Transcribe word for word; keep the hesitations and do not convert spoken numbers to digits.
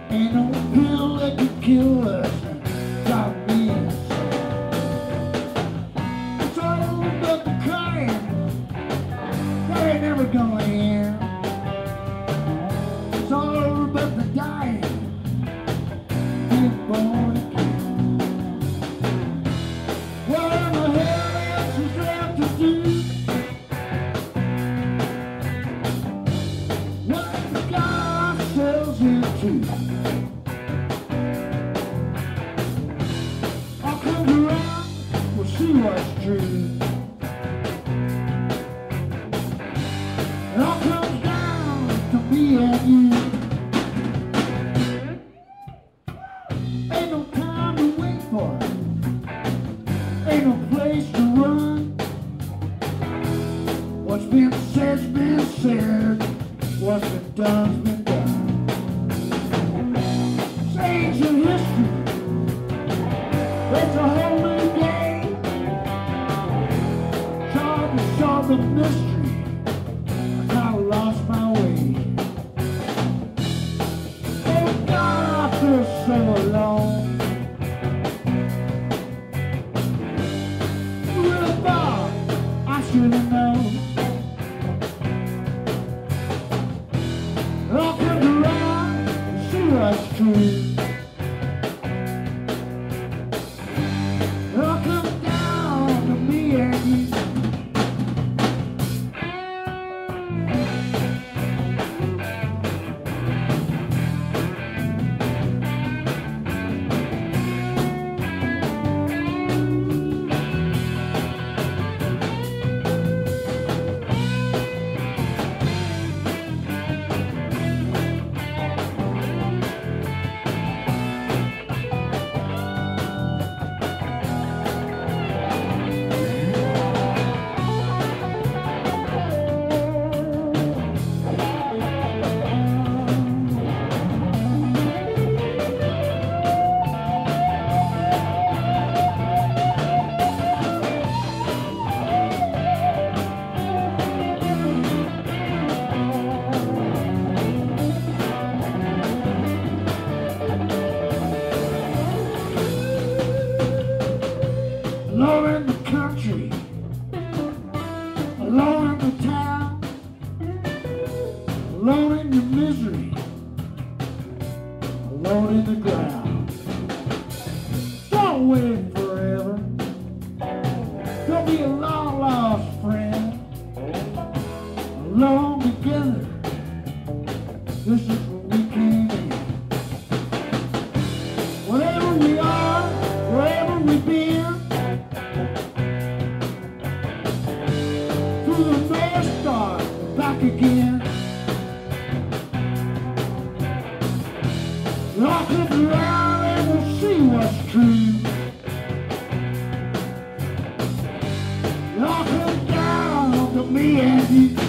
Ain't no pill that can kill us and stop me inside. It's all about the crying, that ain't never gonna end. It's all about the dying, being born again. What in the hell else is left to do? What we got ourselves into? All comes around, we'll see what's true. It all comes down to me and you. Ain't no time to wait for it. Ain't no place to run. What's been said's been said. What's been done's been done. It's ancient history. It's a whole new day. Trying to solve the mystery. I kinda lost my way. Oh God, I feel so alone. Who would have thought I should have known? It all comes around, see what's true. It all comes down to me and you. Alone in the country, alone in the town, alone in your misery, alone in the ground. Don't wait forever, don't be a long lost friend. Alone together, this is what we came in. Whatever we are, wherever we've been, through the North Star, back again. It all comes around and we'll see what's true. It all comes down to me and you.